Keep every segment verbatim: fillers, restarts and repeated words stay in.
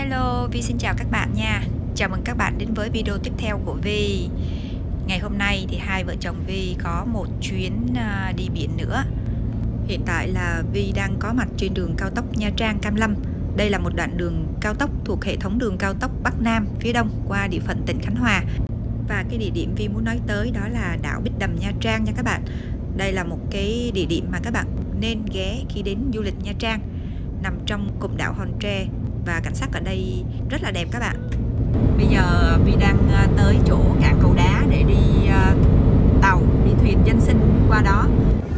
Hello, Vi xin chào các bạn nha. Chào mừng các bạn đến với video tiếp theo của Vi. Ngày hôm nay thì hai vợ chồng Vi có một chuyến đi biển nữa. Hiện tại là Vi đang có mặt trên đường cao tốc Nha Trang - Cam Lâm. Đây là một đoạn đường cao tốc thuộc hệ thống đường cao tốc Bắc Nam phía Đông qua địa phận tỉnh Khánh Hòa. Và cái địa điểm Vi muốn nói tới đó là đảo Bích Đầm Nha Trang nha các bạn. Đây là một cái địa điểm mà các bạn nên ghé khi đến du lịch Nha Trang. Nằm trong cụm đảo Hòn Tre và cảnh sắc ở đây rất là đẹp các bạn. Bây giờ Vi đang tới chỗ cảng Cầu Đá để đi tàu, đi thuyền dân sinh qua đó.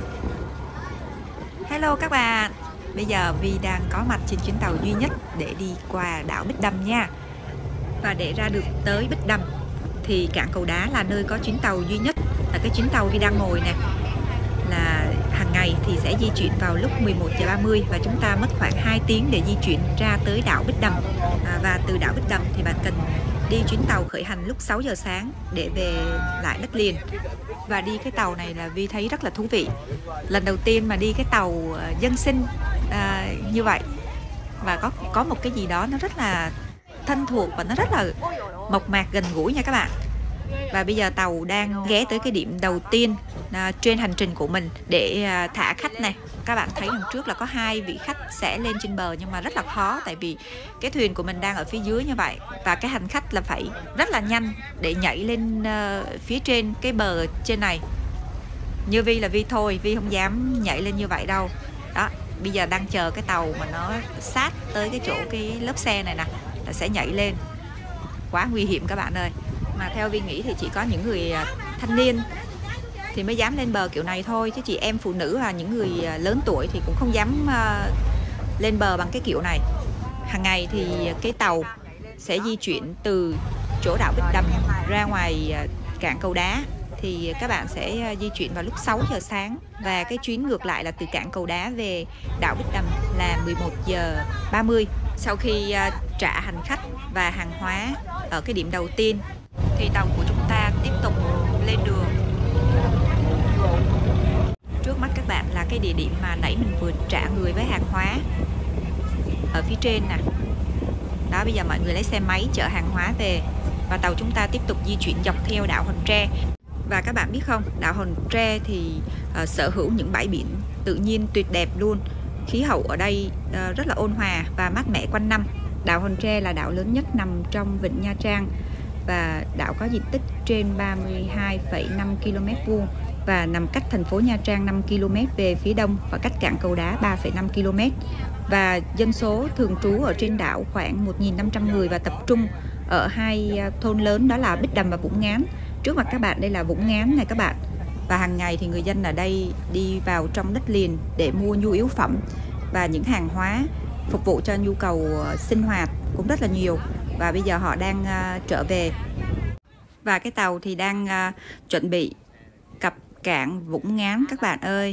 Hello các bạn. Bây giờ Vi đang có mặt trên chuyến tàu duy nhất để đi qua đảo Bích Đầm nha. Và để ra được tới Bích Đầm thì cảng Cầu Đá là nơi có chuyến tàu duy nhất, là cái chuyến tàu Vi đang ngồi nè. Là hàng ngày thì sẽ di chuyển vào lúc mười một giờ ba mươi và chúng ta mất khoảng hai tiếng để di chuyển ra tới đảo Bích Đầm. À, và từ đảo Bích Đầm thì bạn cần đi chuyến tàu khởi hành lúc sáu giờ sáng để về lại đất liền. Và đi cái tàu này là Vi thấy rất là thú vị. Lần đầu tiên mà đi cái tàu uh, dân sinh uh, như vậy. Và có có một cái gì đó nó rất là thân thuộc và nó rất là mộc mạc, gần gũi nha các bạn. Và bây giờ tàu đang ghé tới cái điểm đầu tiên à, trên hành trình của mình để à, thả khách này. Các bạn thấy đằng trước là có hai vị khách sẽ lên trên bờ nhưng mà rất là khó, tại vì cái thuyền của mình đang ở phía dưới như vậy và cái hành khách là phải rất là nhanh để nhảy lên à, phía trên cái bờ trên này. Như Vi là Vi thôi, Vi không dám nhảy lên như vậy đâu. Đó, bây giờ đang chờ cái tàu mà nó sát tới cái chỗ cái lớp xe này nè là sẽ nhảy lên. Quá nguy hiểm các bạn ơi. Mà theo Vi nghĩ thì chỉ có những người thanh niên thì mới dám lên bờ kiểu này thôi, chứ chị em phụ nữ và những người lớn tuổi thì cũng không dám uh, lên bờ bằng cái kiểu này. Hàng ngày thì cái tàu sẽ di chuyển từ chỗ đảo Bích Đầm ra ngoài cảng Cầu Đá, thì các bạn sẽ di chuyển vào lúc sáu giờ sáng, và cái chuyến ngược lại là từ cảng Cầu Đá về đảo Bích Đầm là mười một giờ ba mươi. Sau khi uh, trả hành khách và hàng hóa ở cái điểm đầu tiên thì tàu của chúng ta tiếp tục lên đường. Trước mắt các bạn là cái địa điểm mà nãy mình vừa trả người với hàng hóa ở phía trên nè. Đó, bây giờ mọi người lấy xe máy chở hàng hóa về và tàu chúng ta tiếp tục di chuyển dọc theo đảo Hòn Tre. Và các bạn biết không, đảo Hòn Tre thì uh, sở hữu những bãi biển tự nhiên tuyệt đẹp luôn. Khí hậu ở đây uh, rất là ôn hòa và mát mẻ quanh năm. Đảo Hòn Tre là đảo lớn nhất nằm trong vịnh Nha Trang và đảo có diện tích trên ba mươi hai phẩy năm ki lô mét vuông và nằm cách thành phố Nha Trang năm ki lô mét về phía đông và cách cảng Cầu Đá ba phẩy năm ki lô mét. Và dân số thường trú ở trên đảo khoảng một nghìn năm trăm người và tập trung ở hai thôn lớn, đó là Bích Đầm và Vũng Ngán. Trước mặt các bạn đây là Vũng Ngán này các bạn. Và hàng ngày thì người dân ở đây đi vào trong đất liền để mua nhu yếu phẩm và những hàng hóa phục vụ cho nhu cầu sinh hoạt cũng rất là nhiều. Và bây giờ họ đang uh, trở về. Và cái tàu thì đang uh, chuẩn bị cập cảng Vũng Ngán các bạn ơi.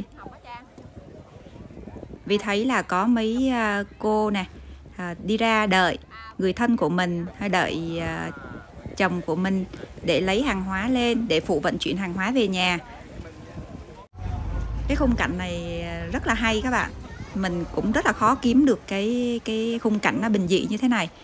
Vi thấy là có mấy uh, cô nè uh, đi ra đợi người thân của mình hay đợi uh, chồng của mình để lấy hàng hóa lên để phụ vận chuyển hàng hóa về nhà. Cái khung cảnh này rất là hay các bạn. Mình cũng rất là khó kiếm được cái cái khung cảnh nó bình dị như thế này.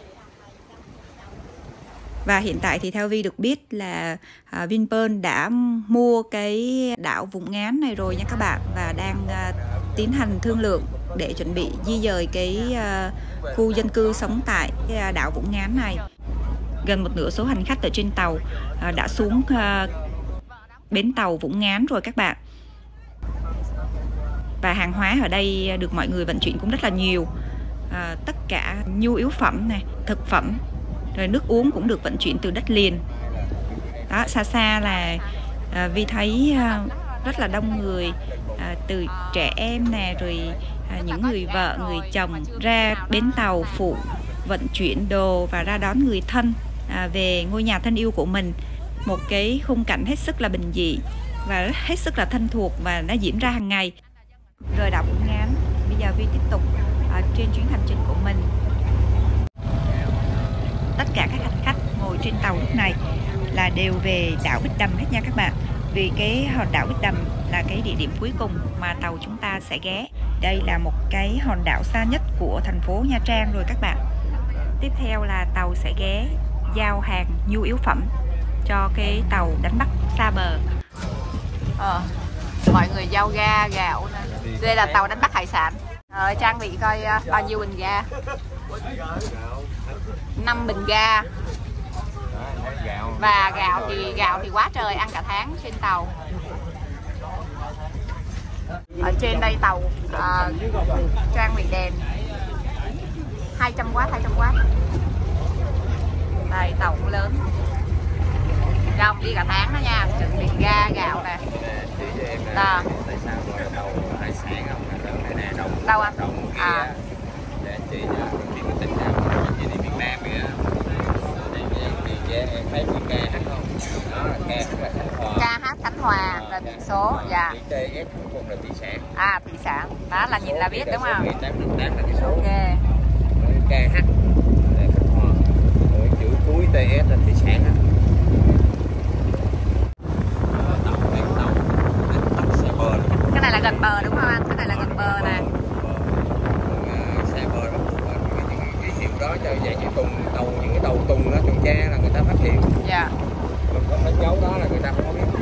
Và hiện tại thì theo Vi được biết là uh, Vinpearl đã mua cái đảo Vũng Ngán này rồi nha các bạn, và đang uh, tiến hành thương lượng để chuẩn bị di dời cái uh, khu dân cư sống tại cái, uh, đảo Vũng Ngán này. Gần một nửa số hành khách ở trên tàu uh, đã xuống uh, bến tàu Vũng Ngán rồi các bạn. Và hàng hóa ở đây được mọi người vận chuyển cũng rất là nhiều. Uh, tất cả nhu yếu phẩm này, thực phẩm, rồi nước uống cũng được vận chuyển từ đất liền. Đó, xa xa là à, Vi thấy à, rất là đông người, à, từ trẻ em nè, rồi à, những người vợ, người chồng ra bến tàu phụ vận chuyển đồ và ra đón người thân à, về ngôi nhà thân yêu của mình. Một cái khung cảnh hết sức là bình dị và hết sức là thân thuộc, và nó diễn ra hàng ngày. Rời đảo Vũng Ngán, bây giờ Vi tiếp tục à, trên chuyến hành trình của mình. Tất cả các hành khách ngồi trên tàu lúc này là đều về đảo Bích Đầm hết nha các bạn. Vì cái hòn đảo Bích Đầm là cái địa điểm cuối cùng mà tàu chúng ta sẽ ghé. Đây là một cái hòn đảo xa nhất của thành phố Nha Trang rồi các bạn. Tiếp theo là tàu sẽ ghé giao hàng nhu yếu phẩm cho cái tàu đánh bắt xa bờ. Ờ, mọi người giao ga, gạo nè. Đây là tàu đánh bắt hải sản. Rồi trang bị coi uh, bao nhiêu bình ga. năm bình ga. Và gạo thì gạo thì quá trời, ăn cả tháng trên tàu. Ở trên đây tàu uh, trang bị đèn hai trăm oát, hai trăm oát. Đây tàu cũng lớn. Không đi cả tháng đó nha, chuẩn bị ga, gạo nè. Đó. Đâu anh? À. Để chị chị có tin nào chị đi miền Nam kìa. Em thấy cái ca hát không? Đó là ca hát là Khánh Hòa. Ca hát Khánh Hòa là biển số, dạ. Chữ tê ét cùng là thủy sản. À thủy sản, đó là nhìn là biết đúng không? tám là cái số. Ok. ca hát là Khánh Hòa. Rồi chữ cuối tê ét là thủy sản á. Tàu đến tàu đến tàu xe bờ. Cái này là gần bờ đúng không anh? Cái này là gần bờ nè. Xe bờ đó cái hiệu đó cho dạng như tùng tàu, những cái tàu tùng đó tuần tra là người ta phát hiện. Dạ. Còn có đánh dấu đó là người ta không biết.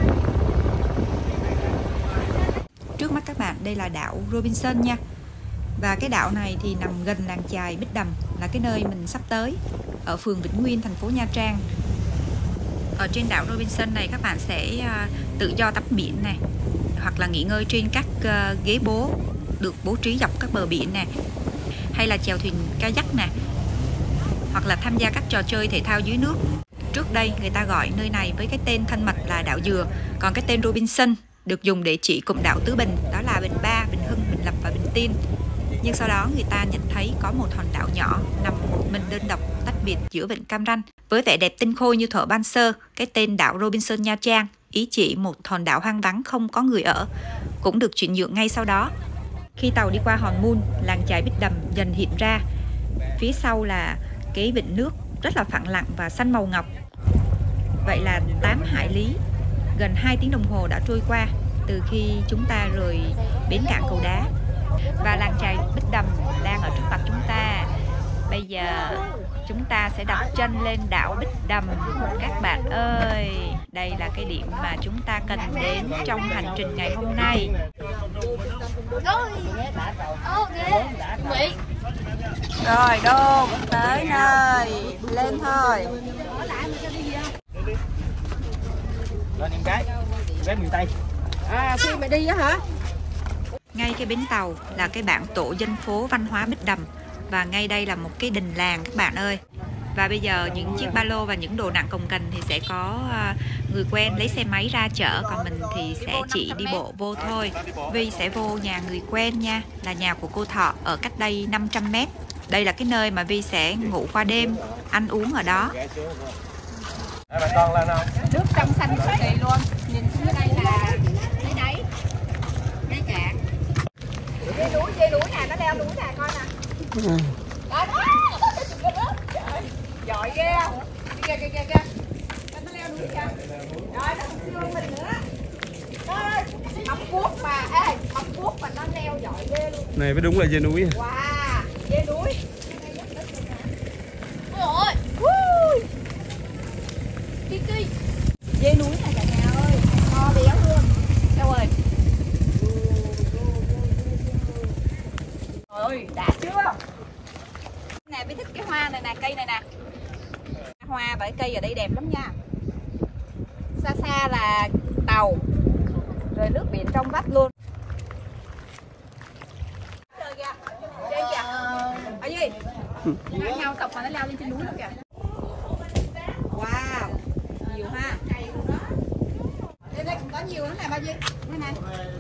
Trước mắt các bạn đây là đảo Robinson nha. Và cái đảo này thì nằm gần làng chài Bích Đầm, là cái nơi mình sắp tới, ở phường Vĩnh Nguyên, thành phố Nha Trang. Ở trên đảo Robinson này các bạn sẽ tự do tắm biển này, hoặc là nghỉ ngơi trên các ghế bố được bố trí dọc các bờ biển nè, hay là chèo thuyền kayak nè, hoặc là tham gia các trò chơi thể thao dưới nước. Trước đây người ta gọi nơi này với cái tên thân mật là đảo Dừa, còn cái tên Robinson được dùng để chỉ cụm đảo tứ bình, đó là Bình Ba, Bình Hưng, Bình Lập và Bình Tiên. Nhưng sau đó người ta nhận thấy có một hòn đảo nhỏ nằm một mình đơn độc tách biệt giữa vịnh Cam Ranh, với vẻ đẹp tinh khôi như thuở ban sơ. Cái tên đảo Robinson Nha Trang ý chỉ một hòn đảo hoang vắng không có người ở, cũng được chuyển nhượng ngay sau đó. Khi tàu đi qua hòn Mun, làng chài Bích Đầm dần hiện ra. Phía sau là cái vịnh nước rất là phẳng lặng và xanh màu ngọc. Vậy là tám hải lý, gần hai tiếng đồng hồ đã trôi qua từ khi chúng ta rời bến cảng Cầu Đá. Và làng chài Bích Đầm đang ở trước mặt chúng ta. Bây giờ chúng ta sẽ đặt chân lên đảo Bích Đầm các bạn ơi. Đây là cái điểm mà chúng ta cần đến trong hành trình ngày hôm nay. Rồi đô, tới nơi, lên thôi. Lên em gái, em gái miền Tây. À, khi mà đi á hả? Ngay cái bến tàu là cái bảng tổ dân phố văn hóa Bích Đầm. Và ngay đây là một cái đình làng các bạn ơi. Và bây giờ những chiếc ba lô và những đồ nặng cồng kềnh thì sẽ có người quen lấy xe máy ra chở, còn mình thì sẽ chỉ đi bộ vô thôi. Vi sẽ vô nhà người quen nha, là nhà của cô Thọ ở cách đây năm trăm mét. Đây là cái nơi mà Vi sẽ ngủ qua đêm, ăn uống ở đó. Nước trong xanh cực kỳ luôn. Nhìn xuống đây là thấy đấy, cái cạn. Dây núi, dây núi nè, nó leo núi nè, coi nè. Đó, đó. Giỏi ghê. Kìa, kìa, kìa, kìa. Nó leo núi kìa. Rồi, nó xương mình nữa. Ơi, mọc cuốc mà, ê, mọc cuốc mà nó leo giỏi ghê luôn. Này mới đúng là dây núi. Wow, dây núi. Ôi ôi. Kỳ kỳ. Dê núi này cả nhà ơi, to béo luôn. Đâu rồi? Trời ơi, đã chưa? Nè, biết thích cái hoa này nè, cây này nè. Hoa và cái cây ở đây đẹp lắm nha. Xa xa là tàu, rồi nước biển trong vắt luôn. Trời kìa, trên kìa. Ở gì? Nó nhau cọc mà nó leo lên trên núi luôn kìa. Wow, nhiều ha. Đây đây cũng có nhiều lắm nè bao nhiêu. Đây này.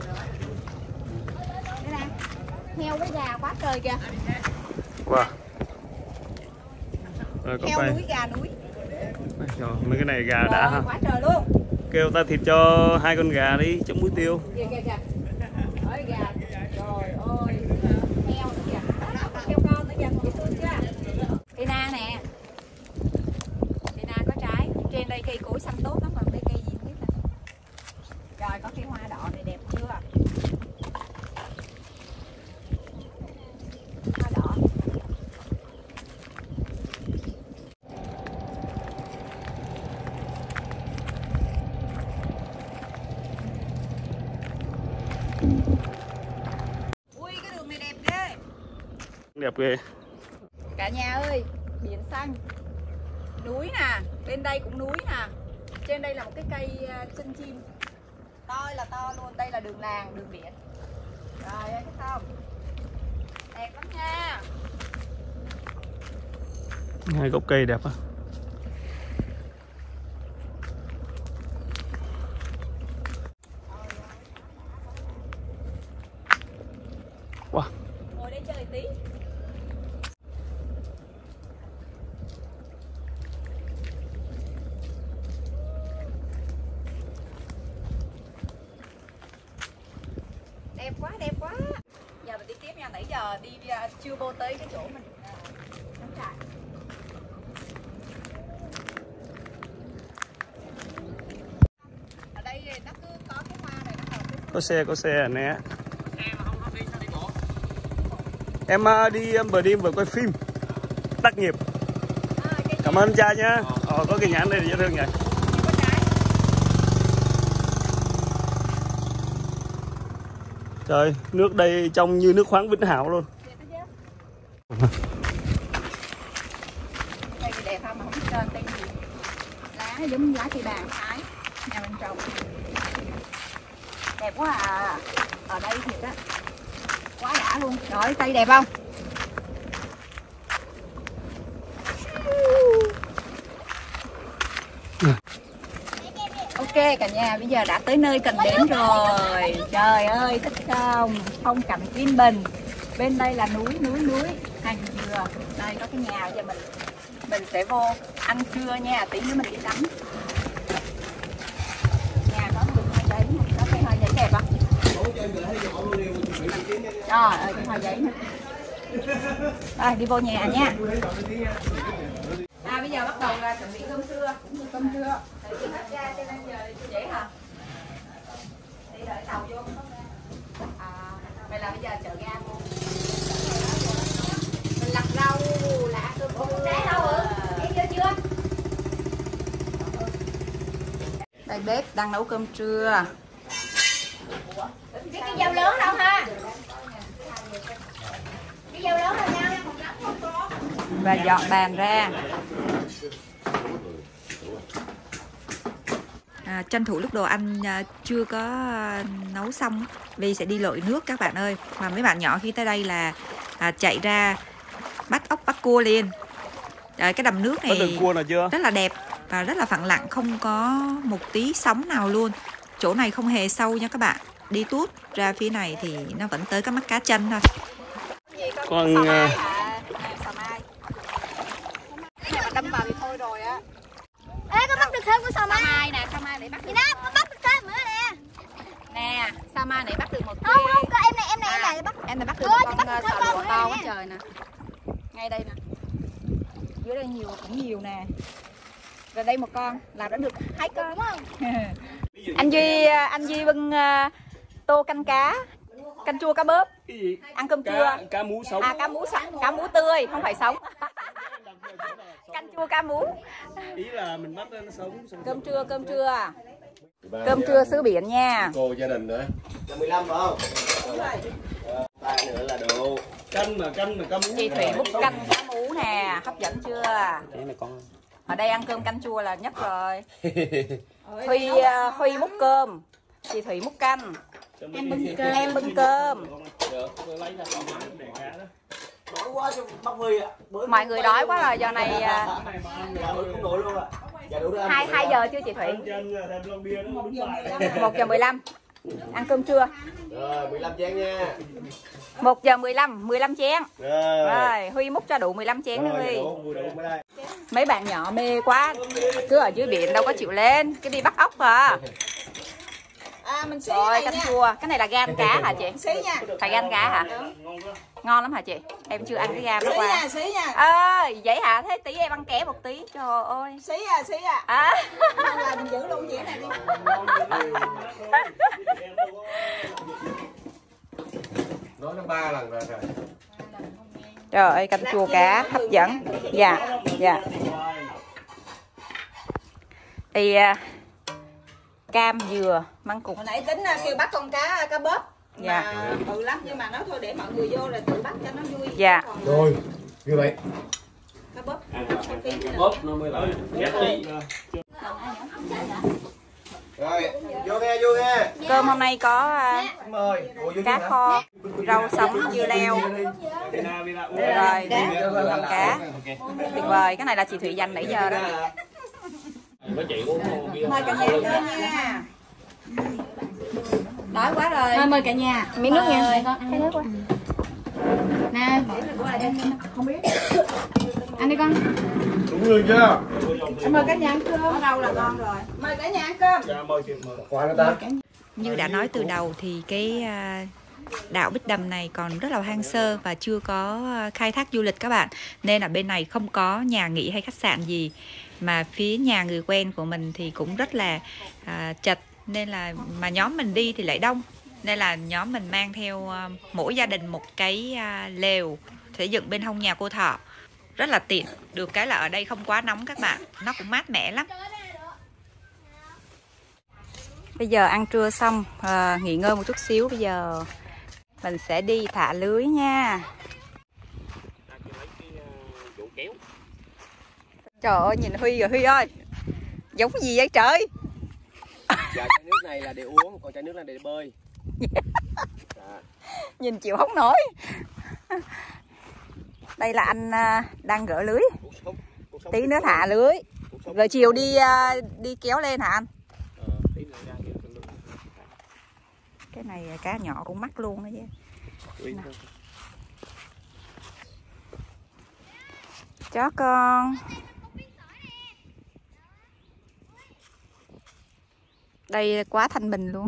Đây này. Heo với gà quá trời kìa. Wow. Rồi, có heo phải... núi, gà núi. Rồi, mấy cái này gà Rồi, đã ha. quá trời luôn. Kêu ta thịt cho hai con gà đi chống muối tiêu. Kìa kìa kìa. Ôi gà. Trời ơi. Heo nữa kìa. Heo con nữa kìa, dễ thương chưa? Cây na nè. Cây na có trái. Trên đây cây cối xanh tốt lắm, còn đây cây gì không biết nè. Rồi có cây hoa đỏ này đẹp chưa? Hoa đỏ. Đẹp ghê. Cả nhà ơi, biển xanh, núi nè, bên đây cũng núi nè. Trên đây là một cái cây uh, chân chim. To là to luôn, đây là đường làng, đường biển. Rồi, thấy không? Đẹp lắm nha. Hai gốc cây đẹp á. Wow. Ngồi đây chơi tí. Đẹp quá, đẹp quá. Giờ mình đi tiếp nha, nãy giờ đi uh, chưa vô tới cái chỗ mình uh, cắm trại. Ở đây nó cứ có cái hoa này nó hợp với. Có xe, có xe nè. Em uh, đi em vừa đi vừa quay phim tác nghiệp. À, Cảm ơn cha nhá. Ờ, có cái nhãn đây dễ thương nhỉ. Trời, nước đây trong như nước khoáng Vĩnh Hảo luôn. Đây thì đẹp không mà không trơn đây gì. Lá giống lá cây bàng Thái nhà mình trồng. Đẹp quá à. Ở đây thiệt á. Quá đã luôn. Rồi cây đẹp không? Ok cả nhà, bây giờ đã tới nơi cần đến rồi. Trời ơi, thích không? Phong cảnh yên bình. Bên đây là núi, núi, núi, hành dừa. Đây có cái nhà, giờ mình mình sẽ vô ăn trưa nha, tí nữa mình đi tắm. Nhà có một hoa giấy, có cái hoa giấy đẹp không? Trời ơi, cái hoa giấy nữa. Rồi, đi vô nhà nha. À, bây giờ bắt đầu là chuẩn bị cơm trưa, cũng như cơm trưa. Tại vì hết ga cho nên giờ dễ hả? Đi đợi tàu vô. À, vậy là bây giờ chợ ga luôn. Mình lặt rau, lạ cơm trưa. Đá đâu rồi? Em vô chưa? Đây bếp đang nấu cơm trưa. Cái cái dao lớn đâu ha? Cái dao lớn đâu nha? Và dọn bàn ra. À, tranh thủ lúc đồ ăn à, chưa có à, nấu xong vì sẽ đi lội nước các bạn ơi. Mà mấy bạn nhỏ khi tới đây là à, chạy ra bắt ốc bắt cua liền. Rồi, cái đầm nước này cua nào chưa? rất là đẹp và rất là phẳng lặng, không có một tí sóng nào luôn. Chỗ này không hề sâu nha các bạn. Đi tuốt ra phía này thì nó vẫn tới cái mắt cá chân thôi. Con Sò mai hả? Sò mai. Cái này mà đâm vào thì thôi rồi á. Ê, con bắt được thêm con sò mai. Sò mai nè, sò mai để bắt. Gì đó, con bắt được thêm nữa nè. Nè, sò mai để bắt được một Không, kia. không, con em này, em này, em này bắt. Em này bắt được Ôi, một chị con bắt được sò thêm lụa con to nữa quá nè. trời nè. Ngay đây nè. Dưới đây nhiều cũng nhiều nè. Rồi đây một con là đã được hai con đúng không? Anh Duy anh Duy bưng uh, tô canh cá, canh chua cá bớp. Cái gì? Ăn cơm Cá, trưa. cá mú sống. À cá mú sống, cá mú tươi, không phải sống. Canh chua cá mú. Ý là mình bắt nó sống. Cơm trưa, cơm trưa. Cơm trưa xứ biển nha. Cô gia đình nữa. mười lăm phải không? Ba nữa là đủ. Canh mà canh mà cá mú. Chị Thủy múc canh cá mú nè, hấp dẫn chưa? Cái này con. Ở đây ăn cơm canh chua là nhất rồi. Huy uh, Huy múc cơm, chị Thủy múc canh. Em bưng cơm. Em bưng cơm. Mọi người đói quá rồi, giờ này uh, hai hai giờ chưa chị Thủy? Một giờ mười lăm. Ăn cơm trưa. Rồi, mười lăm chén nha. Một giờ mười lăm, mười lăm chén. Rồi. Rồi, Huy múc cho đủ mười lăm chén nữa Huy. Đủ, đủ mới đây. Mấy bạn nhỏ mê quá, cứ ở dưới biển đâu có chịu lên, cái đi bắt ốc à. À, mình xí Rồi, này canh nha. chua, cái này là gan cá hả chị? Xí nha. Phải gan cá hả? Ngon lắm hả chị? Em chưa ăn cái gan đó Xí qua. nha, xí nha. À, vậy hả? Thế tí em ăn ké một tí. Trời ơi. Xí à, xí à. À. Nên là mình giữ luôn dĩa này đi. Nói nó ba lần rồi rồi. Trời ơi, canh chua cá hấp dẫn. Dạ, dạ. Thì uh, cam dừa măng cụt. Hồi nãy tính kêu bắt con cá cá bớp. Dạ. Mà bự lắm nhưng mà nói thôi để mọi người vô là tự bắt cho nó vui. Dạ. Còn Rồi, như vậy. cá bóp. Bóp nó mới là giá trị. Rồi, vô nghe, vô nghe. Cơm hôm nay có Mời. Ủa, vô cá hả? kho, rau sống, dưa leo, rồi cá. Tuyệt vời, cái này là chị Thụy dành nãy giờ đó. Mấy chị uống Mời cả nhà lên nha. Đói quá rồi. Thôi mời cả nhà. Miếng nước nha. Con ăn nước quá. Nè. Không biết. Ăn đi con. Đúng rồi chưa? Mời cả nhà ăn cơm. Ở đâu là ngon rồi. Mời cả nhà ăn cơm. Khoan nó ta. Như đã nói từ đầu thì cái à, đảo Bích Đầm này còn rất là hoang sơ và chưa có khai thác du lịch các bạn. Nên là bên này không có nhà nghỉ hay khách sạn gì. Mà phía nhà người quen của mình thì cũng rất là à, chật. Nên là mà nhóm mình đi thì lại đông. Nên là nhóm mình mang theo à, mỗi gia đình một cái à, lều sẽ dựng bên hông nhà cô Thọ. Rất là tiện. Được cái là ở đây không quá nóng các bạn. Nó cũng mát mẻ lắm. Bây giờ ăn trưa xong, à, nghỉ ngơi một chút xíu. Bây giờ mình sẽ đi thả lưới nha. Trời ơi, nhìn Huy rồi Huy ơi. Giống gì vậy trời? Dạ, chai nước này là để uống, còn chai nước này để bơi. Dạ. Nhìn chịu không nổi. Đây là anh à, đang gỡ lưới. Tí nữa thả lưới. Rồi chiều đi à, đi kéo lên hả anh? Cái này cá nhỏ cũng mắc luôn đó chứ. Chó con. Đây quá thanh bình luôn.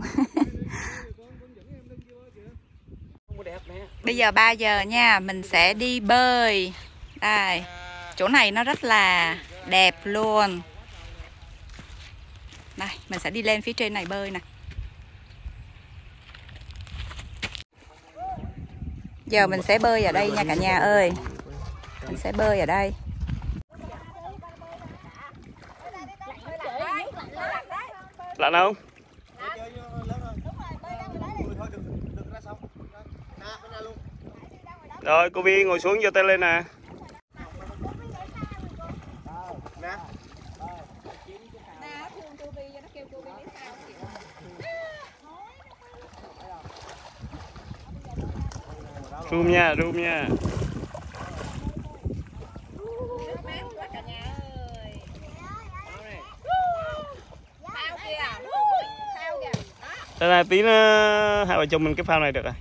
Bây giờ ba giờ nha, mình sẽ đi bơi. Đây, chỗ này nó rất là đẹp luôn. Đây, mình sẽ đi lên phía trên này bơi nè. Giờ mình sẽ bơi ở đây nha cả nhà ơi. Mình sẽ bơi ở đây. Lạnh không? Rồi cô Vi ngồi xuống giơ tay lên nè. Room nha, room nha. Đây là tí nữa hai vợ chồng mình cái phao này được rồi.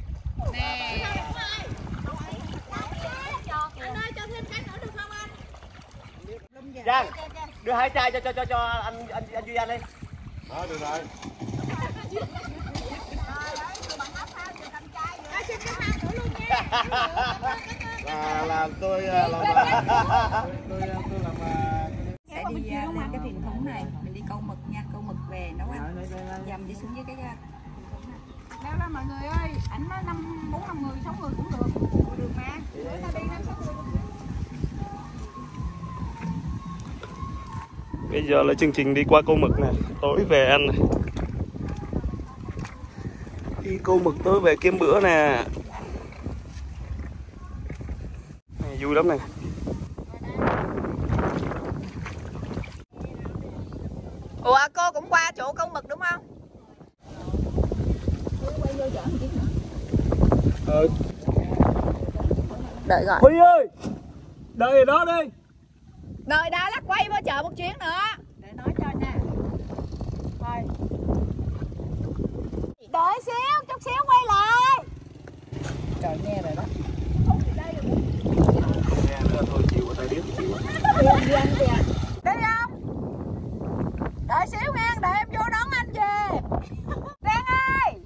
Giang, đưa hai chai cho cho cho cho anh anh anh Duy Anh đi. Đó, được rồi. là là tôi làm tôi tôi làm Sẽ đi uh, lên cái thuyền thúng này, mình đi câu mực nha, câu mực về nấu ăn. Dầm đi xuống dưới cái Leo lên mọi người ơi, ảnh nói năm bốn năm người, sáu người cũng được. Được mà. Để ta đi năm sáu người. Bây giờ là chương trình đi qua câu mực này, tối về ăn này. Đi câu mực tối về kiếm bữa nè. Này, vui lắm này. Ủa cô cũng qua chỗ câu mực đúng không? Ờ. Đợi gọi. Huy ơi, đợi đó đi. Đợi đó là quay vô chợ một chuyến nữa. Để nói cho nha. Thôi. Đợi xíu, chút xíu quay lại. Trời nghe rồi đó. Nghe nữa thôi chịu tay điếc chịu. Đi anh kìa. Đi không? Đợi xíu nha, đợi em vô đón anh về. Đen ơi.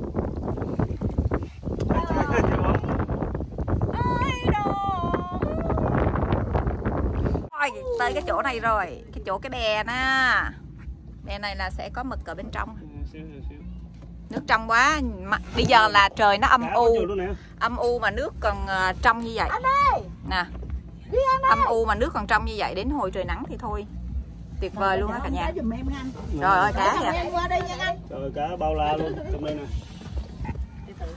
Rồi, tới cái chỗ này rồi, cái chỗ cái bè nè. Bè này là sẽ có mực ở bên trong. Nước trong quá. Bây giờ là trời nó âm u. Âm u mà nước còn trong như vậy. Anh ơi. Nè. Âm u mà nước còn trong như vậy, đến hồi trời nắng thì thôi. Tuyệt vời luôn á cả nhà. Trời ơi cá kìa. Em qua đây nha anh. Trời cá bao la luôn trong đây nè.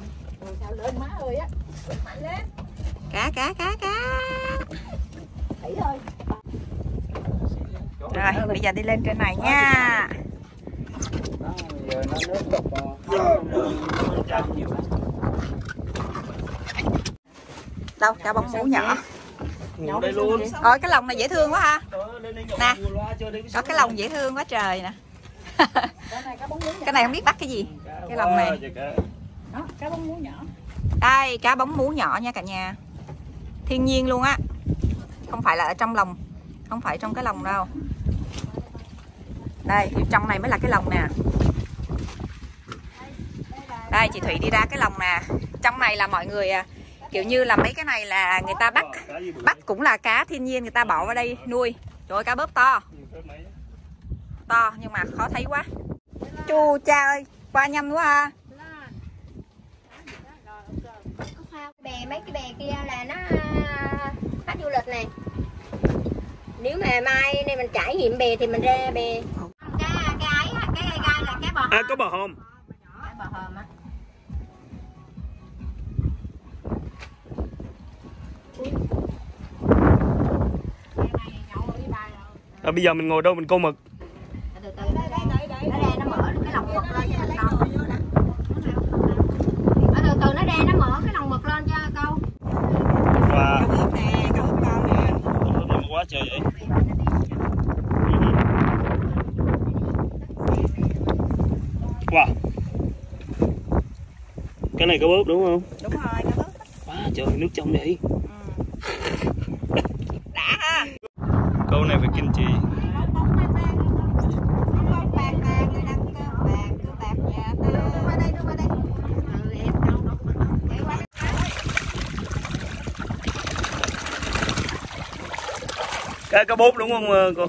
lên má ơi á. Mạnh lên. Cá cá cá cá. Thủy ơi. Rồi, bây giờ đi lên trên này nha. Giờ nó nước đục Đâu, cá bóng mú nhỏ. Ngủ đây luôn. Ôi, cái lồng này dễ thương quá ha. Nè, có cái lồng dễ thương quá trời nè. Cái này không biết bắt cái gì. Cái lồng này. Đó, cá bóng mú nhỏ. Đây, cá bóng mú nhỏ nha cả nhà. Thiên nhiên luôn á. Không phải là ở trong lồng. Không phải trong cái lồng đâu. Đây, trong này mới là cái lồng nè. Đây, chị Thủy đi ra cái lồng nè. Trong này là mọi người kiểu như là mấy cái này là người ta bắt. Bắt cũng là cá thiên nhiên người ta bỏ vào đây nuôi. Trời ơi, cá bớp to. To nhưng mà khó thấy quá. Chu cha ơi, qua nhanh quá ha. Bè mấy cái bè kia là nó khách du lịch này. Nếu mà mai này mình trải nghiệm bè thì mình ra bè. Cái cái ấy, cái gai là cái bò. À có bò hòm. Cái bò hòm á. À, bây giờ mình ngồi đâu mình câu mực. Từ từ nó ra nó mở cái lồng mực lên cho con. Ở từ từ nó ra nó mở cái lồng mực lên cho câu. Wow. Nè, cá ướp con nè. Quá trời vậy. Wow. Cái này cá bớp đúng không? Đúng rồi, cá bớp. Quá trời nước trong vậy. Ừ. Đã ha. Câu này phải kiên trì. Cá cá bốp đúng không cô?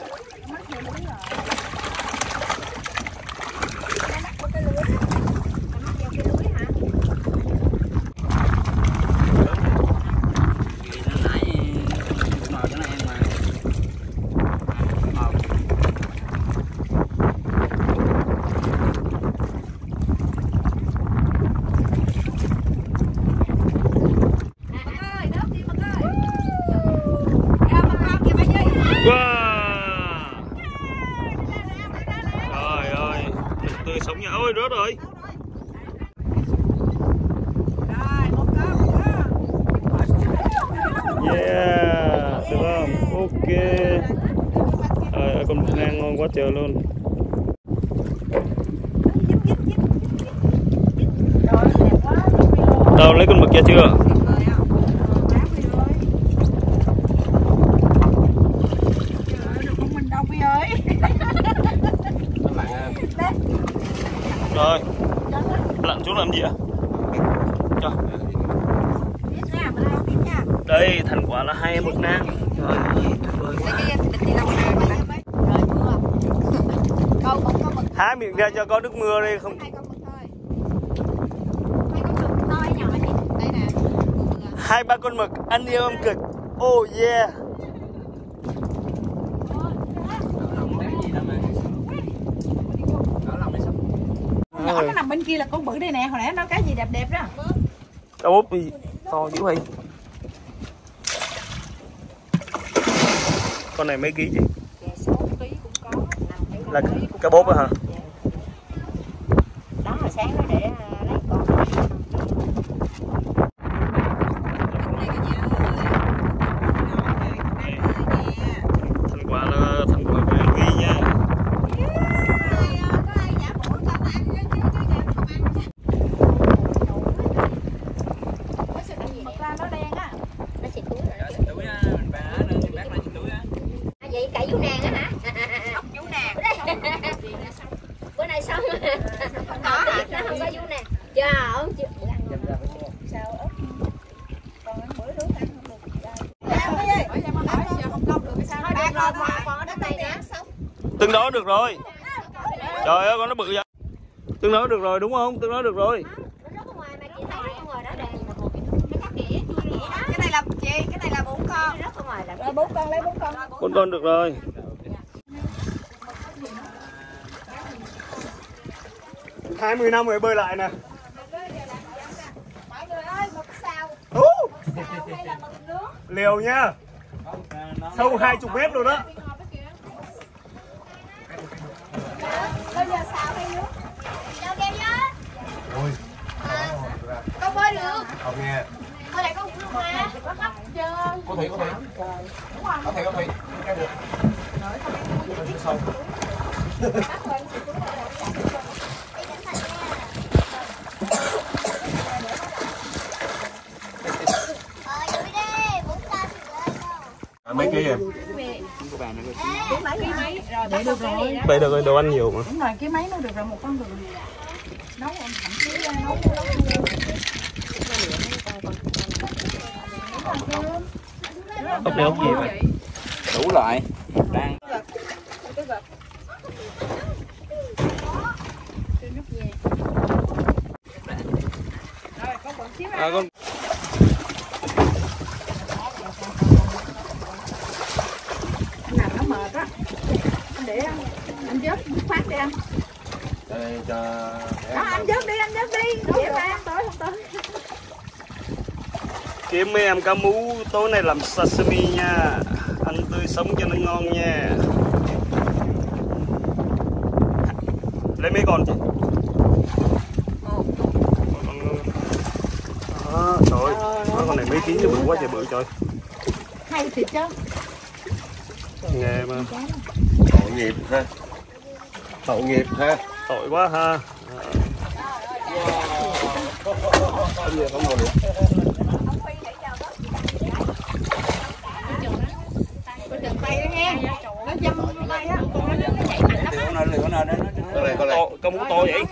Sống nhà ơi rớt rồi. Yeah, được không? Ok. Rồi con mực ngang ngon quá trời luôn. Đâu lấy con mực kia chưa? Rồi, lặn xuống làm gì ạ? Cho. Đây, thành quả là hai mực nang. Rồi, há miệng ra cho có nước mưa đây không? Hai ba con mực ăn yêu âm cực. Oh yeah. Nhỏ nó nằm bên kia là con bự đây nè, hồi nãy nó cái gì đẹp đẹp đó. Cá bốp gì to dữ vậy? Con này mấy ký chị? Là cá bốp á hả? Đó hồi sáng nó để lấy con. Thành quả là thành quả của em ghi nha. Vậy cải vú nàng á hả? Ốc vú nàng. Bữa nay xong không có hả? Nó không có vú nàng. Trời ơi. Sao ốc? Còn bữa đứa ăn không được. Hỏi cho con hỏi giờ không câu được sao? Thôi được rồi, bỏ đến đây nè. Từng đó được rồi. Trời ơi con nó bự vậy. Từng đó được rồi đúng không? Từng đó được rồi. Cái này là chị, cái này là bốn con. Rồi bốn con lấy bốn con. Bốn con được rồi. hai mươi năm rồi bơi lại nè. Liều nha. Sâu hai chục mét rồi đó. Bây giờ xào hay nước? Đâu kêu chứ? Con bơi được. Không nghe. Thôi lại con luôn mà. Có khắp chưa? Có thủy, có thủy. Có thủy, có thủy. Cái được. Sâu. Mấy ký em? Để được rồi. Vậy được rồi, đồ ăn nhiều mà. Đúng rồi, cái máy nó được rồi, một con được. Nấu em thậm chí nấu Ốc này ốc gì vậy? Đủ loại. Đang. À, con anh làm nó mệt á. Anh để anh, anh vớt phát đi anh. Đây cho. Đó, anh vớt đi, anh vớt đi. Để ba ăn tối không tới. kiếm mấy em cá mú tối nay làm sashimi nha, ăn tươi sống cho nó ngon nha. Lấy mấy con chị? Đó, trời ơi, con này mấy ký chứ bự quá trời, bự trời. Hay thịt chứ. Nghề mà. Tội nghiệp ha. Tội nghiệp ha. Tội quá ha. Không gì không ngồi được. Đừng tay đó nghe. Nó dâm tay á. Con nào lửa nào đấy nó. Con này Con mú to vậy?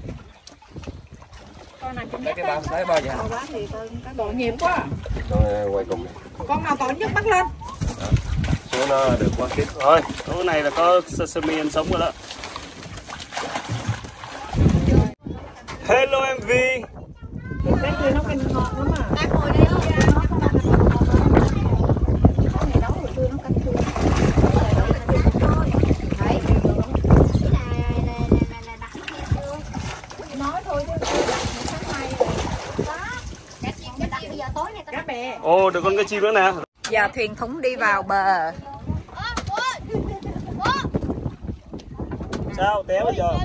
Con nào cũng lấy cái bao, lấy bao vậy hả? Tội nghiệp quá. Con quay cùng. Con nào tội nhất bắt lên. Số nó được quá kít. Rồi, tối nay là có sashimi ăn sống rồi đó. Hello em Vi. Cái kia nó canh ngọt lắm à. Đang ngồi đây không? Con này nấu rồi tươi nó canh chua. Đấy. Là là là là đặt Nói thôi chứ. Sáng mai đó. Đặt đặt đặt bây giờ tối này cá bè. Ồ, được con cá chim nữa nè. Giờ thuyền thúng đi vào bờ. Sao, té bây giờ?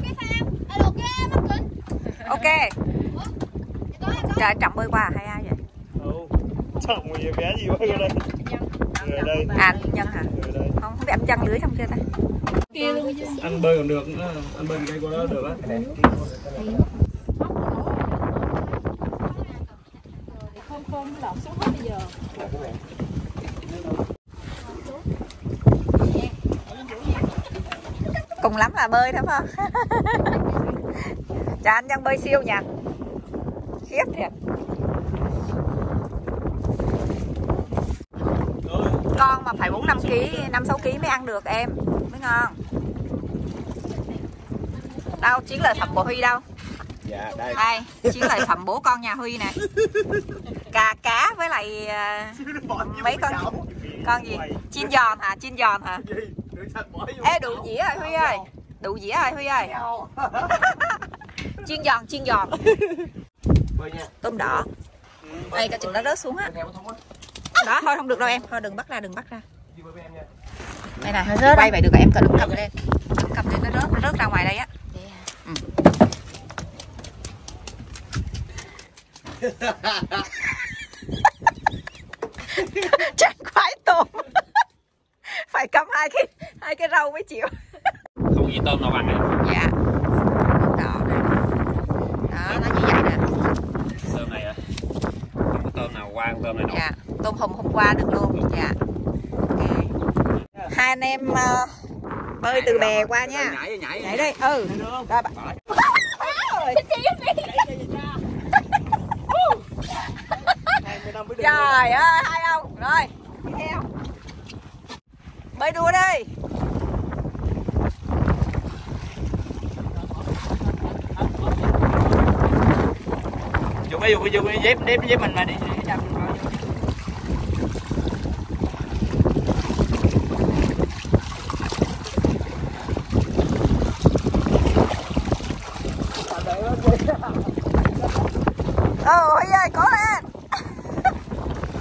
Ok. Giờ Trọng bơi qua hay ai vậy? Ừ. Trọng gì bé gì quá ở đây? Người đây. À, anh Nhân hả? Người đây. Không, không biết anh chân lưới trong kia ta. Kia luôn chứ. Anh bơi còn được nữa. Anh bơi đây qua đó được á. Không không nó lọt xuống hết bây giờ. Cùng lắm là bơi thôi phải không? Chà, anh Nhân bơi siêu nha. Khiếp thiệt. Con mà phải bốn năm ký, năm sáu ký mới ăn được em, mới ngon. Đâu, chiến lợi phẩm của Huy đâu? Dạ, đây. Đây, chiến lợi phẩm bố con nhà Huy nè. Cà cá với lại uh, mấy con con gì? Chiên giòn hả? Chiên giòn hả? Ê, đủ dĩa rồi Huy ơi. Đủ dĩa rồi Huy ơi. Chiên giòn, chiên giòn. Tôm đỏ. Đây, cả chừng nó rớt xuống á. Đó, thôi không được đâu em. Thôi đừng bắt ra, đừng bắt ra. Đây nè, quay vậy được rồi em, cần đừng cầm lên. Đừng cầm lên, nó rớt, nó rớt ra ngoài đây á. Ừ. Chắc khoái tôm. Phải cầm hai cái hai cái rau mới chịu. Không gì tôm nào bằng này. Dạ. Đó nè. Đó, nó như vậy nè. Tôm này à? Không có tôm nào qua tôm này đâu. Dạ. Tôm hùm hôm qua được luôn. Dạ. Ok. Hai anh em uh, bơi từ bè qua nha. Nhảy nhảy. Nhảy đi. Ừ. Rồi bạn. Trời ơi, hai ông. Rồi, đi theo. Bơi đua đi. Dùng cái dùng cái dùng cái dép dép dép mình mà đi. Ừ, Huy ơi, cố lên.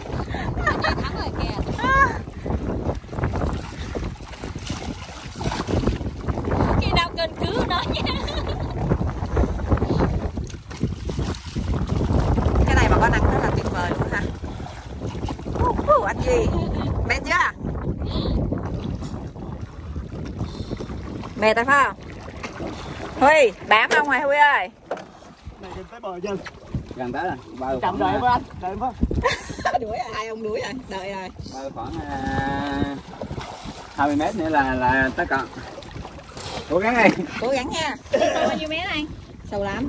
Mệt rồi phải không? Huy, bám không rồi Huy ơi? Này gần tới bờ chân. Gần tới rồi. Bơi Chậm đợi với anh, đợi với. Đuổi rồi, hai ông đuổi rồi, đợi rồi. Bơi khoảng uh, hai mươi mét nữa là là tới cận. Cố gắng đi. Cố gắng nha. Sâu bao nhiêu mét anh? Sâu lắm.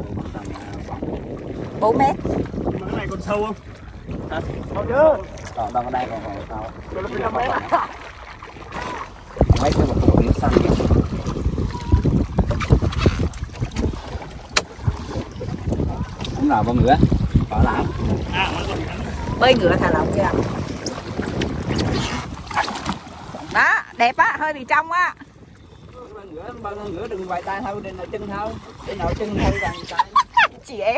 bốn mét. Mà cái này còn sâu không? Hả? Sâu chưa? Còn đâu ở đây còn còn sâu. Rồi nó mười lăm mét. Mấy cái một cục nó xanh kìa. Đúng rồi, con ngựa. Bỏ lắm. À, Bơi ngựa thả lỏng kìa. Đó, đẹp á, hơi bị trong á. Bơi ngựa, bơi con ngựa đừng vài tay thôi, đừng nội chân thôi. Để nội chân thôi vài tay. Chị em.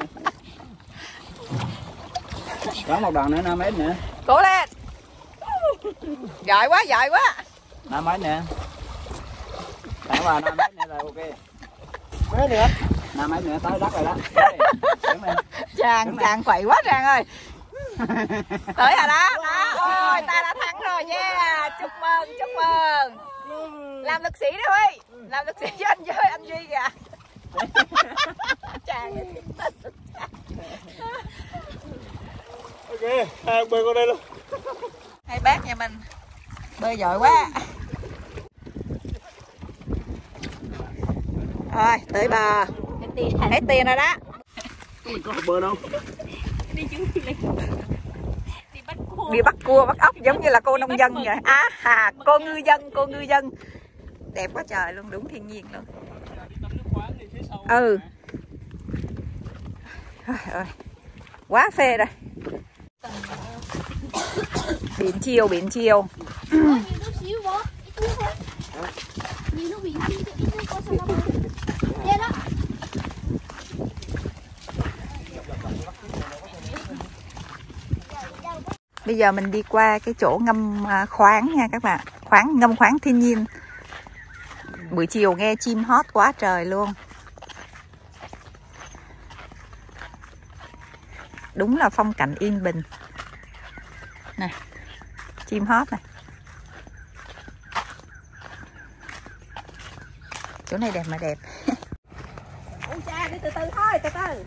Có một đoạn nữa năm mét nữa. Cố lên. Giỏi quá, giỏi quá. năm mét nè. Thả vào năm mét nữa là ok. mét nữa. năm mét nữa tới đất rồi đó. Chàng, chàng quậy quá Trang ơi. Tới rồi đó, đó, ôi ta đã thắng rồi nha. Chúc mừng, chúc mừng. Làm lực sĩ đi Huy. Làm lực sĩ cho anh chơi, anh Duy kìa. Chàng ơi. Ok, hai bơi qua đây luôn. Hai bác nhà mình bơi giỏi quá. Rồi, tới bờ. Hết tiền rồi đó. Mình có học bơi đâu. Đi bắt cua, bắt ốc giống như là cô nông dân vậy. À, à cô ngư dân, cô ngư dân. Đẹp quá trời luôn, đúng thiên nhiên luôn. Ừ. Trời ơi. Quá phê rồi. Biển chiều, biển chiều. Bây giờ mình đi qua cái chỗ ngâm khoáng nha các bạn. Khoáng, ngâm khoáng thiên nhiên. Buổi chiều nghe chim hót quá trời luôn. Đúng là phong cảnh yên bình. Nè, chim hót này. Chỗ này đẹp mà đẹp. Ôi cha, đi từ từ thôi, từ từ.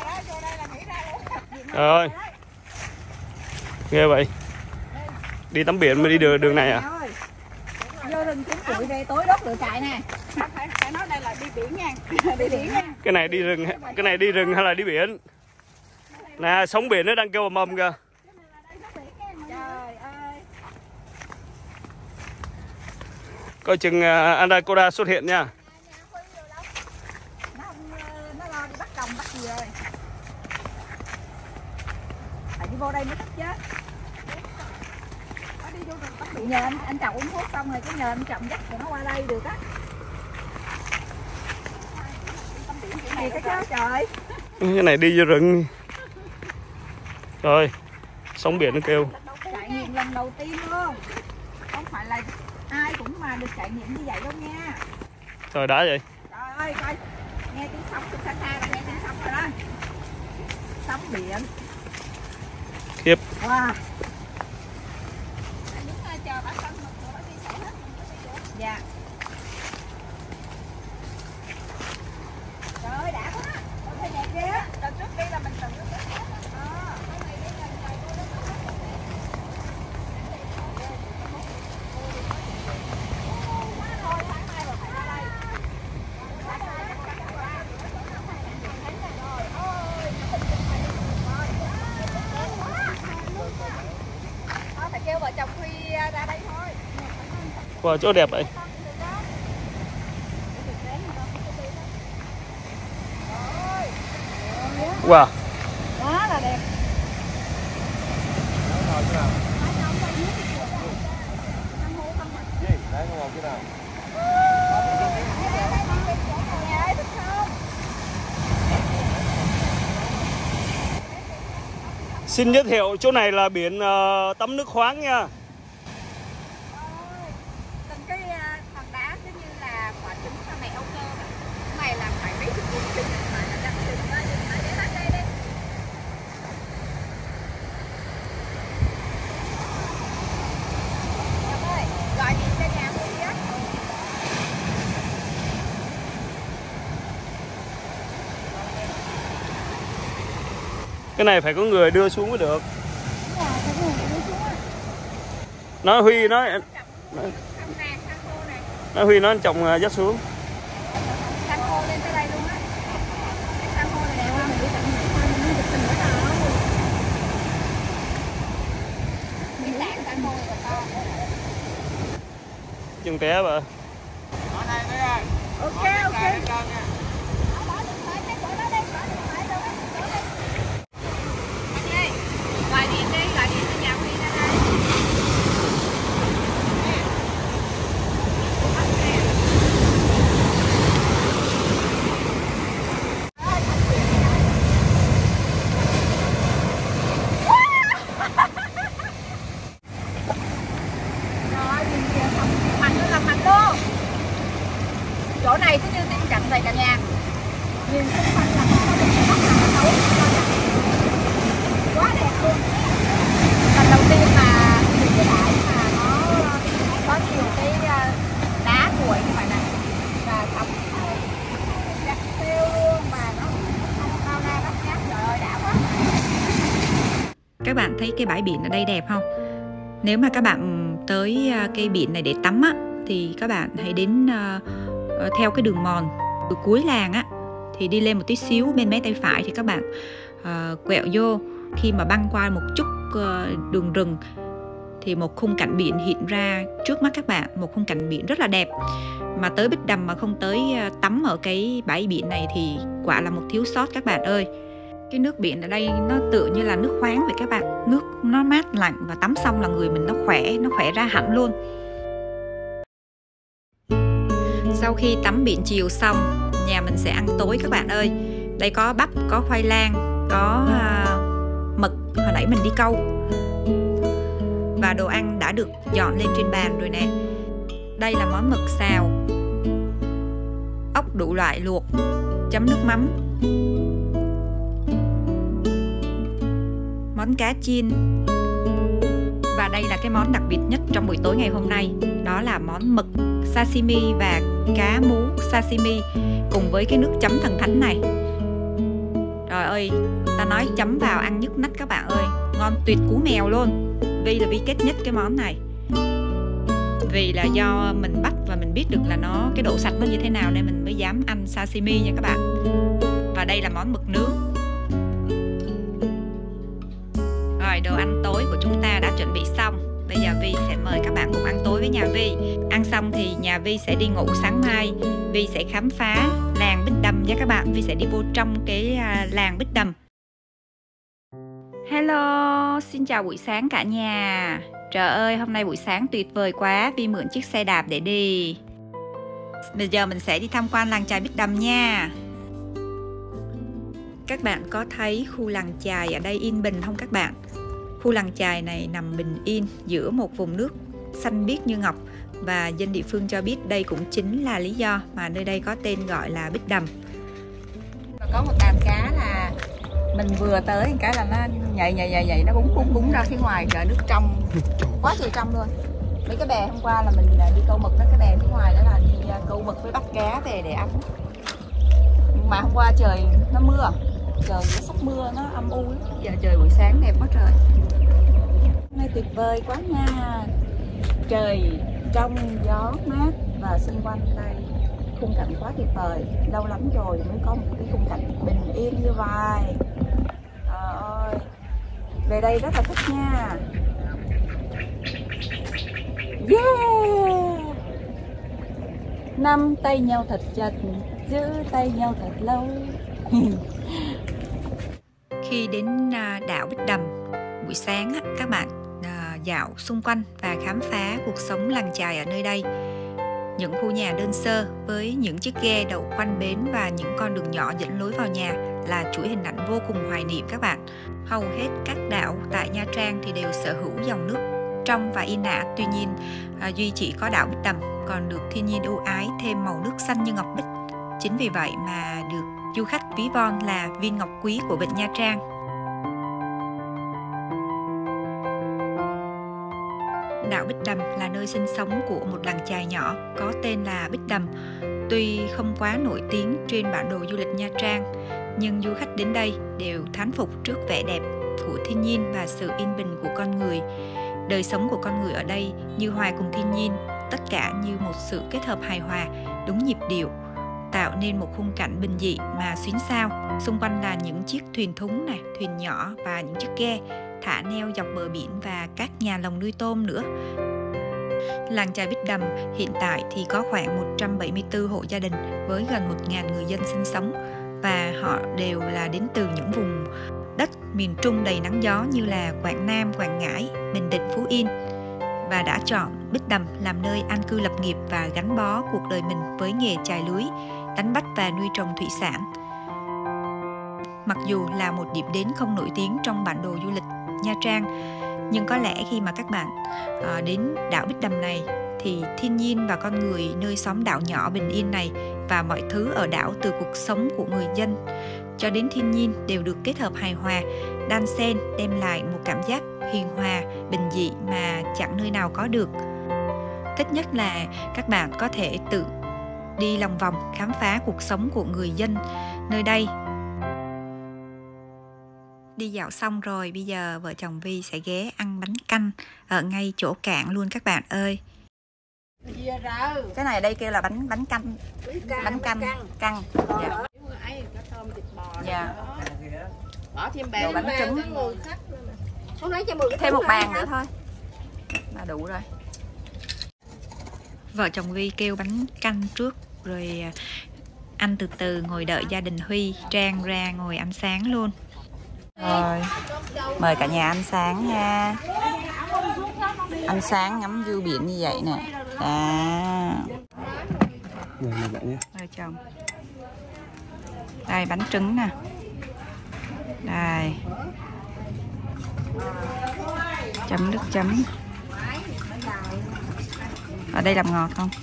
Rồi. Nghe vậy. Đi tắm biển mà đi đường đường này à? Vô rừng kiếm củi đây tối đốt lửa trại nè. Phải phải nói đây là đi biển nha. Đi biển nha. Cái này đi rừng, cái này đi rừng hay là đi biển? Nè, sống biển nó đang kêu mầm kìa. Trời ơi. Coi chừng uh, anaconda xuất hiện nha. Nó không, nó lo đi bắt đồng bắt gì rồi. Phải đi vô đây mới thích chứ. Nó đi vô rừng tắm biển. Nhờ anh, anh chồng uống thuốc xong rồi cái nhờ anh chồng dắt tụi nó qua đây được á. Gì cái đó trời. Cái này đi vô rừng. Rồi, sống biển nó kêu. Trải nghiệm lần đầu tiên luôn. Không phải là ai cũng mà được trải nghiệm như vậy đâu nha. Trời đã vậy. Trời ơi, coi. Nghe tiếng sóng từ xa xa là nghe tiếng sóng rồi đó. Sóng biển. Khiếp. Wow. Dạ. Trời ơi, đã quá. Con thấy đẹp ghê á. Lần trước đi là mình từng nó hết. Ờ. Phải kêu vợ chồng Huy ra đây thôi. Wow, chỗ đẹp vậy. Wow. Quá là đẹp. Xin giới thiệu chỗ này là biển uh, tắm nước khoáng nha. Từng cái hòn đá giống như là quả trứng sau này Âu Cơ. Cái này là phải mấy chục nghìn trứng, phải là trăm trứng. Để bắt đây đi. Chồng ơi, gọi điện cho nhà Huy á. Cái này phải có người đưa xuống mới được. Nói Huy nói nói Huy nói chồng dắt xuống. San hô lên tới đây luôn á. San hô này đẹp quá, mình đi tận những thôi mình mới được tình nữa đâu. Đi tạng san hô này to. Chân té bà. Ok ok. Gọi điện đi, gọi điện cho nhà Huy ra đây. Rồi, nhìn kìa, mạnh nó làm mạnh luôn. Chỗ này cứ như tiên cảnh vậy cả nhà. Nhìn xung quanh là không có được bắt nào là xấu. Quá đẹp luôn. Lần đầu tiên mà mình cái bãi mà nó có nhiều cái đá cuội như vậy này và sóng chặt tiêu luôn mà nó không bao ra bắt nhát. Trời ơi đã quá. Các bạn thấy cái bãi biển ở đây đẹp không? Nếu mà các bạn tới cây biển này để tắm á, thì các bạn hãy đến uh, theo cái đường mòn từ cuối làng á, thì đi lên một tí xíu bên mé tay phải thì các bạn uh, quẹo vô. Khi mà băng qua một chút uh, đường rừng thì một khung cảnh biển hiện ra trước mắt các bạn, một khung cảnh biển rất là đẹp. Mà tới Bích Đầm mà không tới uh, tắm ở cái bãi biển này thì quả là một thiếu sót các bạn ơi. Cái nước biển ở đây nó tựa như là nước khoáng vậy các bạn. Nước nó mát lạnh và tắm xong là người mình nó khỏe, nó khỏe ra hẳn luôn. Sau khi tắm biển chiều xong, nhà mình sẽ ăn tối các bạn ơi. Đây có bắp, có khoai lang, có uh, mực hồi nãy mình đi câu. Và đồ ăn đã được dọn lên trên bàn rồi nè. Đây là món mực xào, ốc đủ loại luộc, chấm nước mắm, món cá chiên. Và đây là cái món đặc biệt nhất trong buổi tối ngày hôm nay. Đó là món mực sashimi và cá mú sashimi cùng với cái nước chấm thần thánh này. Trời ơi, ta nói chấm vào ăn nhức nách các bạn ơi. Ngon tuyệt cú mèo luôn. Vi là Vi kết nhất cái món này. Vì là do mình bắt và mình biết được là nó cái độ sạch nó như thế nào nên mình mới dám ăn sashimi nha các bạn. Và đây là món mực nướng. Rồi, đồ ăn tối của chúng ta đã chuẩn bị xong. Bây giờ Vi sẽ mời các bạn cùng ăn tối với nhà Vi. Ăn xong thì nhà Vi sẽ đi ngủ, sáng mai Vi sẽ khám phá làng Bích Đầm nha các bạn. Vi sẽ đi vô trong cái làng Bích Đầm. Hello, xin chào buổi sáng cả nhà. Trời ơi, hôm nay buổi sáng tuyệt vời quá. Vi mượn chiếc xe đạp để đi. Bây giờ mình sẽ đi tham quan làng chài Bích Đầm nha. Các bạn có thấy khu làng chài ở đây yên bình không các bạn? Khu làng chài này nằm bình yên giữa một vùng nước xanh biếc như ngọc. Và dân địa phương cho biết đây cũng chính là lý do mà nơi đây có tên gọi là Bích Đầm. Có một đàn cá là mình vừa tới cái là nó nhảy nhảy nhảy nhảy nó búng búng búng ra phía ngoài, trời nước trong quá trời trong luôn. Mấy cái bè hôm qua là mình đi câu mực đó, cái bè phía ngoài đó là đi câu mực với bắt cá về để ăn. Mà hôm qua trời nó mưa, trời sắp mưa nó âm u lắm. Giờ trời buổi sáng đẹp quá trời. Hôm nay tuyệt vời quá nha. Trời trong, gió mát và xung quanh đây khung cảnh quá tuyệt vời. Lâu lắm rồi mới có một cái khung cảnh bình yên như vậy. Trời ơi, về đây rất là thích nha. Yeah, nắm tay nhau thật chặt, giữ tay nhau thật lâu. Khi đến đảo Bích Đầm buổi sáng các bạn dạo xung quanh và khám phá cuộc sống làng chài ở nơi đây. Những khu nhà đơn sơ với những chiếc ghe đậu quanh bến và những con đường nhỏ dẫn lối vào nhà là chuỗi hình ảnh vô cùng hoài niệm các bạn. Hầu hết các đảo tại Nha Trang thì đều sở hữu dòng nước trong và yên ả. Tuy nhiên, duy chỉ có đảo Bích Đầm còn được thiên nhiên ưu ái thêm màu nước xanh như ngọc bích. Chính vì vậy mà được du khách ví von là viên ngọc quý của vịnh Nha Trang. Đảo Bích Đầm là nơi sinh sống của một làng chài nhỏ có tên là Bích Đầm. Tuy không quá nổi tiếng trên bản đồ du lịch Nha Trang, nhưng du khách đến đây đều thán phục trước vẻ đẹp của thiên nhiên và sự yên bình của con người. Đời sống của con người ở đây như hòa cùng thiên nhiên, tất cả như một sự kết hợp hài hòa, đúng nhịp điệu, tạo nên một khung cảnh bình dị mà xuyến xao. Xung quanh là những chiếc thuyền thúng này, thuyền nhỏ và những chiếc ghe thả neo dọc bờ biển và các nhà lồng nuôi tôm nữa. Làng chài Bích Đầm hiện tại thì có khoảng một trăm bảy mươi tư hộ gia đình với gần một nghìn người dân sinh sống, và họ đều là đến từ những vùng đất miền Trung đầy nắng gió như là Quảng Nam, Quảng Ngãi, Bình Định, Phú Yên, và đã chọn Bích Đầm làm nơi an cư lập nghiệp và gắn bó cuộc đời mình với nghề chài lưới, đánh bắt và nuôi trồng thủy sản. Mặc dù là một điểm đến không nổi tiếng trong bản đồ du lịch Nha Trang, nhưng có lẽ khi mà các bạn uh, đến đảo Bích Đầm này thì thiên nhiên và con người nơi xóm đảo nhỏ bình yên này và mọi thứ ở đảo, từ cuộc sống của người dân cho đến thiên nhiên, đều được kết hợp hài hòa, đan xen, đem lại một cảm giác hiền hòa, bình dị mà chẳng nơi nào có được. Thích nhất là các bạn có thể tự đi lòng vòng khám phá cuộc sống của người dân nơi đây. Đi dạo xong rồi, bây giờ vợ chồng Vi sẽ ghé ăn bánh canh ở ngay chỗ cạn luôn các bạn ơi. Cái này đây kêu là bánh bánh canh, bánh canh canh. Dạ. Dạ. Bỏ thêm bàn, bánh trứng. Thêm một bàn nữa thôi là đủ rồi. Vợ chồng Vi kêu bánh canh trước rồi ăn từ từ, ngồi đợi gia đình Huy Trang ra ngồi ăn sáng luôn. Rồi, mời cả nhà ăn sáng nha. Ăn sáng ngắm view biển như vậy nè. À. Rồi chồng. Đây bánh trứng nè. Đây. Chấm nước chấm. Ở đây làm ngọt không?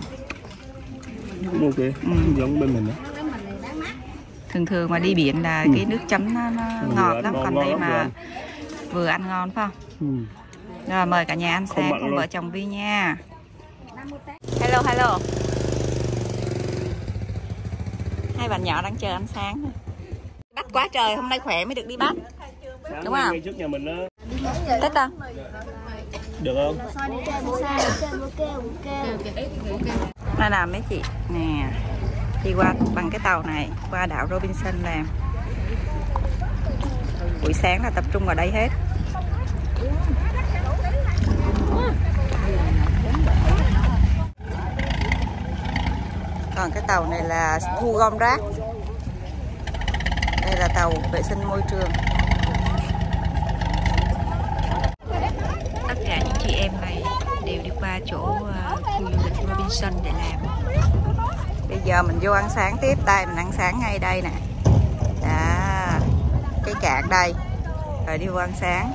Ok, ừ. Giống bên mình đó. Thường thường mà đi biển là ừ. cái nước chấm nó, nó ngọt lắm, còn đây mà vừa ăn ngon phải không? Ừ. Rồi mời cả nhà ăn sáng cùng vợ chồng Vi nha. Hello hello. Hai bạn nhỏ đang chờ ăn sáng. Bắt quá trời, hôm nay khỏe mới được đi bắt. Sáng đúng không? Trước nhà mình đó. Thích không? Được không? Đây là mấy chị nè, đi qua bằng cái tàu này qua đảo Robinson làm. Buổi sáng là tập trung ở đây hết. Còn cái tàu này là thu gom rác. Đây là tàu vệ sinh môi trường. Tất cả những chị em này đều đi qua chỗ uh, khu du lịch Robinson để làm. Bây giờ mình vô ăn sáng tiếp. Đây mình ăn sáng ngay đây nè. Đó, cái cạn đây. Rồi đi vô ăn sáng.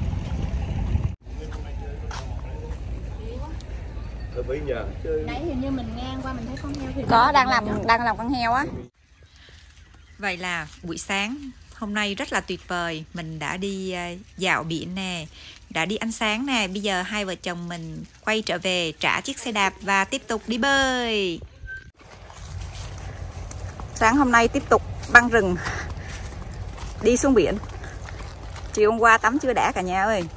Nãy hình như mình ngang qua mình thấy con heo thì có đang làm đang làm con heo á. Vậy là buổi sáng hôm nay rất là tuyệt vời. Mình đã đi dạo biển nè, đã đi ăn sáng nè. Bây giờ hai vợ chồng mình quay trở về trả chiếc xe đạp và tiếp tục đi bơi. Sáng hôm nay tiếp tục băng rừng đi xuống biển. Chiều hôm qua tắm chưa đã cả nhà ơi.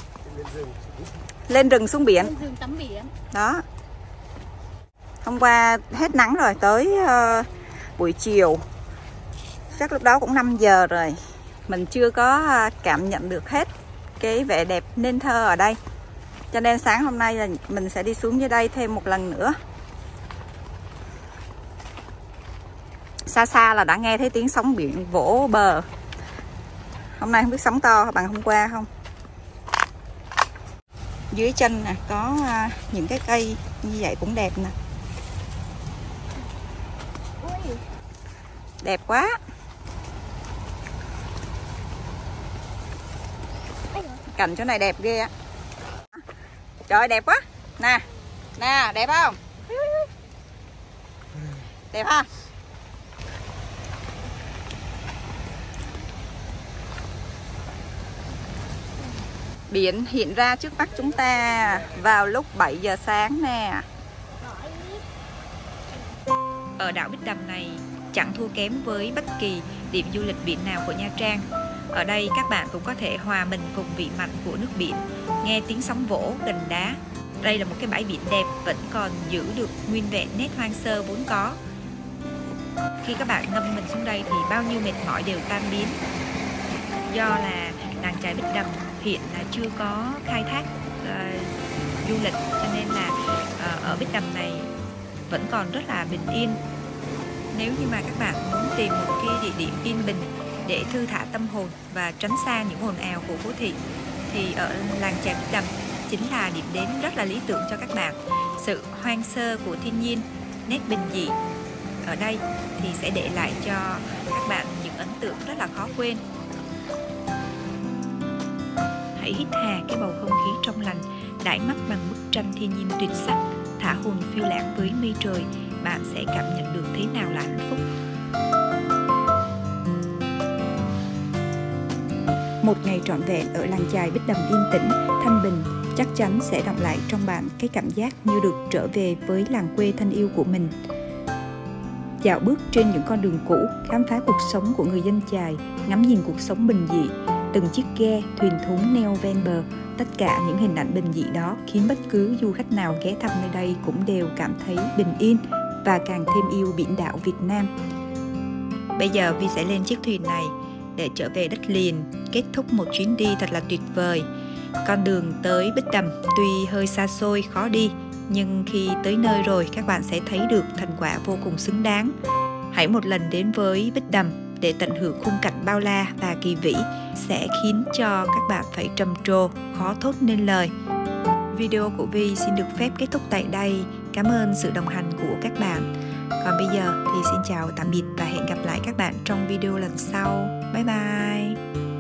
Lên rừng xuống biển. Lên rừng tắm biển. Đó. Hôm qua hết nắng rồi, tới uh, buổi chiều chắc lúc đó cũng năm giờ rồi. Mình chưa có cảm nhận được hết cái vẻ đẹp nên thơ ở đây. Cho nên sáng hôm nay là mình sẽ đi xuống dưới đây thêm một lần nữa. Xa xa là đã nghe thấy tiếng sóng biển vỗ bờ. Hôm nay không biết sóng to bằng hôm qua không. Dưới chân nè có những cái cây như vậy cũng đẹp nè. Đẹp quá. Cảnh chỗ này đẹp ghê á. Trời ơi, đẹp quá. Nè. Nè, đẹp không? Đẹp ha. Biển hiện ra trước mắt chúng ta vào lúc bảy giờ sáng nè. ở đảo Bích Đầm này chẳng thua kém với bất kỳ điểm du lịch biển nào của Nha Trang. Ở đây các bạn cũng có thể hòa mình cùng vị mặn của nước biển, nghe tiếng sóng vỗ gần đá. Đây là một cái bãi biển đẹp, vẫn còn giữ được nguyên vẹn nét hoang sơ vốn có. Khi các bạn ngâm mình xuống đây thì bao nhiêu mệt mỏi đều tan biến. Do là làng chài Bích Đầm hiện là chưa có khai thác uh, du lịch, cho nên là uh, ở Bích Đầm này vẫn còn rất là bình yên. Nếu như mà các bạn muốn tìm một cái địa điểm yên bình để thư thả tâm hồn và tránh xa những ồn ào của phố thị, thì ở làng chài Bích Đầm chính là điểm đến rất là lý tưởng cho các bạn. Sự hoang sơ của thiên nhiên, nét bình dị ở đây thì sẽ để lại cho các bạn những ấn tượng rất là khó quên. Hãy hít hà cái bầu không khí trong lành, đãi mắt bằng bức tranh thiên nhiên tuyệt sắc, thả hồn phiêu lãng với mây trời, bạn sẽ cảm nhận được thế nào là hạnh phúc. Một ngày trọn vẹn ở làng chài Bích Đầm yên tĩnh, thanh bình chắc chắn sẽ đọng lại trong bạn cái cảm giác như được trở về với làng quê thân yêu của mình. Dạo bước trên những con đường cũ, khám phá cuộc sống của người dân chài, ngắm nhìn cuộc sống bình dị, từng chiếc ghe, thuyền thúng neo ven bờ, tất cả những hình ảnh bình dị đó khiến bất cứ du khách nào ghé thăm nơi đây cũng đều cảm thấy bình yên và càng thêm yêu biển đảo Việt Nam. Bây giờ Vi sẽ lên chiếc thuyền này để trở về đất liền, kết thúc một chuyến đi thật là tuyệt vời. Con đường tới Bích Đầm tuy hơi xa xôi, khó đi, nhưng khi tới nơi rồi các bạn sẽ thấy được thành quả vô cùng xứng đáng. Hãy một lần đến với Bích Đầm để tận hưởng khung cảnh bao la và kỳ vĩ, sẽ khiến cho các bạn phải trầm trồ, khó thốt nên lời. Video của Vi xin được phép kết thúc tại đây. Cảm ơn sự đồng hành của các bạn. Còn bây giờ thì xin chào tạm biệt và hẹn gặp lại các bạn trong video lần sau. Bye bye!